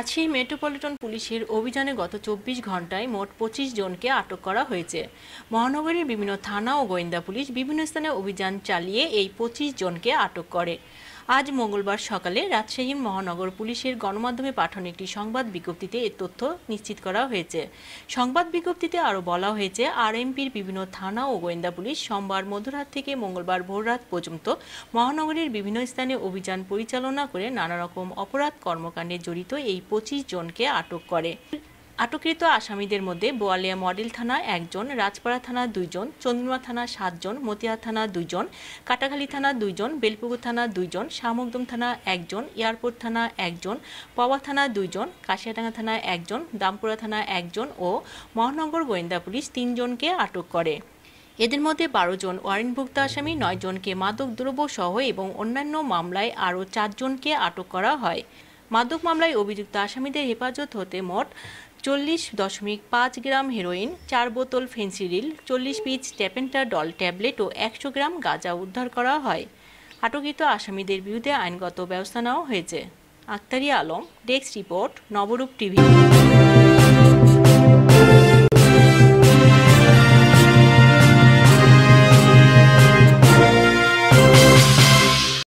Rajshahi metropolitan পুলিশের অভিযানে গত ২৪ ঘন্টায় মোট ২৫ জনকে আটক করা হয়েছে। মহানগরীর বিভিন্ন থানা ও গোয়েন্দা পুলিশ বিভিন্ন স্থানে অভিযান চালিয়ে এই ২৫ জনকে আটক করে। আজ মঙ্গলবার সকালে রাজশাহী মহানগর পুলিশের গণমাধ্যমে পাঠানো একটি সংবাদ বিজ্ঞপ্তিতে এ তথ্য নিশ্চিত করা হয়েছে। সংবাদ বিজ্ঞপ্তিতে আরও বলা হয়েছে, আরএমপির বিভিন্ন থানা ও গোয়েন্দা পুলিশ সোমবার মধ্যরাত থেকে মঙ্গলবার ভোররাত পর্যন্ত মহানগরীর বিভিন্ন স্থানে অভিযান পরিচালনা করে নানা রকম অপরাধ কর্মকাণ্ডে জড়িত এই ২৫ জনকে আটক করে। আটককৃত আসামিদের মধ্যে বোয়ালিয়া মডেল থানা ১ জন, রাজপাড়া থানা ২ জন, চন্দ্রমা থানা ৭ জন, মতিহার থানা ২ জন, কাটাখালী থানা ২ জন, বেলপুকুর থানা ২ জন, শাহমকদুম থানা ১ জন, এয়ারপোর্ট থানা ১ জন, পাওয়া থানা ২ জন, কাশিয়াডাঙ্গা থানা ১ জন, দামপুরা থানা ১ জন ও মহানগর গোয়েন্দা পুলিশ ৩ জনকে আটক করে। এদের মধ্যে ১২ জন ওয়ারেন্টভুক্ত আসামি, ৯ জনকে মাদক দ্রব্য সহ এবং অন্যান্য মামলায় আরও ৪ জনকে আটক করা হয়। মাদক মামলায় অভিযুক্ত আসামিদের হেফাজত হতে মোট ৪০.৫ গ্রাম হেরোইন, ৪ বোতল ফেন্সিডিল, ৪০ পিস ট্যাপেন্টাডল ট্যাবলেট ও ১০০ গ্রাম গাঁজা উদ্ধার করা হয়। আটককৃত আসামিদের বিরুদ্ধে আইনগত ব্যবস্থা নেওয়া হয়েছে। Aktaria Alam, desk report, Nabarup TV.